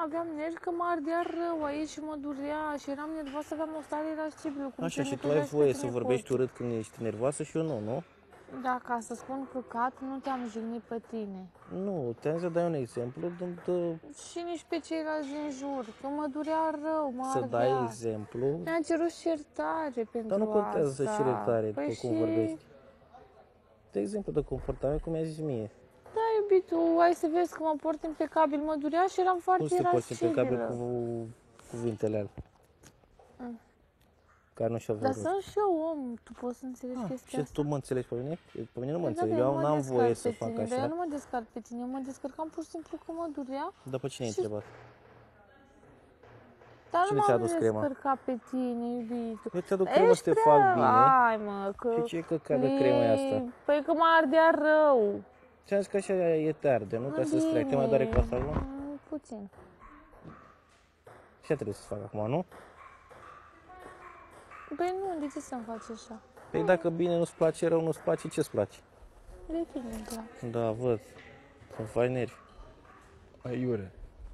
aveam nervi că mă ardea rău aici și mă durea și eram nervoasă, aveam o stare irascibilă. Așa, și tu ai voie să vorbești urât când ești nervoasă și eu nu? Da, ca să spun căcat, nu te-am jignit pe tine. Nu, te-am zis să dai un exemplu, Și nici pe ceilalți din jur, că mă durea rău, mă să ardea. dai exemplu. Mi-a cerut și iertare pentru Dar nu contează asta. să-și iertare Păi după cum și... vorbești. De exemplu de comportament, cum mi-a zis mie. Da, iubitul, hai să vezi că mă port impecabil, mă durea și eram foarte Cum să te poți impecabil irascibilă. cu cuvintele alea? Care nu și-au Dar rost. sunt și eu om, tu poți să înțelegi chestia Și asta? tu mă înțelegi pe mine? Pe mine nu mă Păi da, înțelegi, dar eu n-am voie să pe fac tine, Dar eu așa. nu mă descarc pe tine, eu mă descărcam pur și simplu că mă durea. Dar pe cine ai Și- întrebat? Dar Cine nu ți-a m-am adus crema? descărcat pe tine, iubitul. Eu ți-aduc cremă să te fac bine. Hai mă, că... Și ce căcat de cremă e asta? Păi că mă ardea rău. Ți-am zis că așa e te arde, nu? Ca să-ți treacă. Te mai doare croasul, nu? Puțin. Ce trebuie să fac acum, nu? Păi nu, de ce să-mi faci așa? Păi dacă bine nu-ți place, rău nu-ți place, ce-ți place? De tine îmi place. Da, văd. Să-mi faci nervi. Aiure.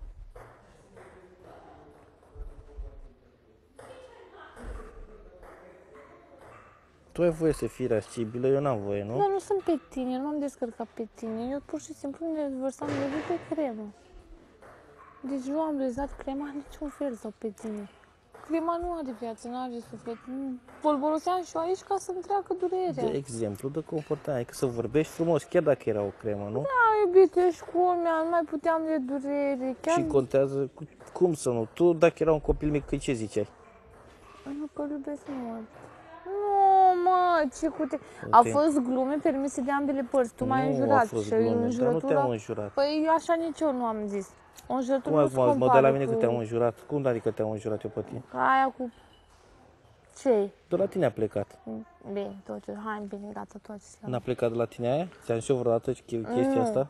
Tu ai voie să fii irascibilă, eu n-am voie, nu? Dar nu sunt pe tine, nu m-am descărcat pe tine. Eu pur și simplu ne vărsam nervii pe cremă. Deci nu am rezat crema în niciun fel sau pe tine. Crema nu are viață, nu are suflet. Bolboroseam și eu aici ca să-mi treacă durerea. De exemplu, de comportament, că să vorbești frumos, chiar dacă era o cremă, nu? Da, iubite, ești cu mea, nu mai puteam de durere. Chiar Și contează, cum să nu? Tu, dacă era un copil mic, ce ziceai? nu că îl iubesc mult. Nu, mă, ce cu te... Au fost glume permise de ambele părți. Tu m-ai Nu înjurat a fost și glume, dar nu înjurătura... te-am înjurat. Păi așa nici eu nu am zis. O înjurătură Cum nu se acum mă dă compară la mine cu... că te-am înjurat? Cum adică te-am înjurat eu pe tine? Aia cu... Ce? De la tine a plecat. Bine, tot ce... Hai, bine, gata, tot ce... N-a plecat de la tine aia? Ți-am zis eu vreodată chestia asta?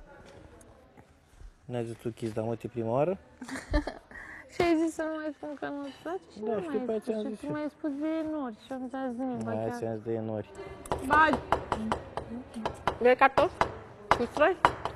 N-ai zis tu chis, dar mă, prima oară? Și ai zis să nu mai spun că nu-ți place? Și Da, nu știu, mai pe ai aia spus. ți-am Și zis tu eu. mi-ai spus de nori și eu nu ți-am zis nimic, ba Aia chiar. ți-am zis de nori. Ba! Vrei cartofi? Cu stroi?